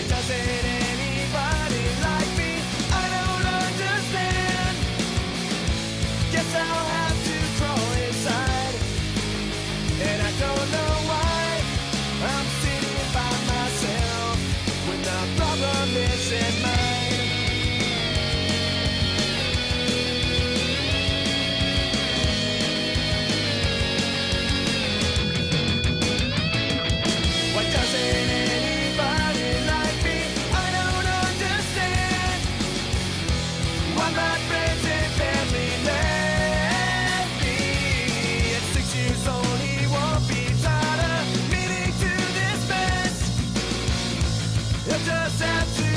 doesn't anybody like me? I don't understand. Guess I'll have to crawl inside. And I don't know why I'm sitting by myself when the problem isn't mine. Why doesn't anybody like me? I don't understand. Why my friends and family left me. At 6 years old he won't be tired of meaning to this mess. He'll just have to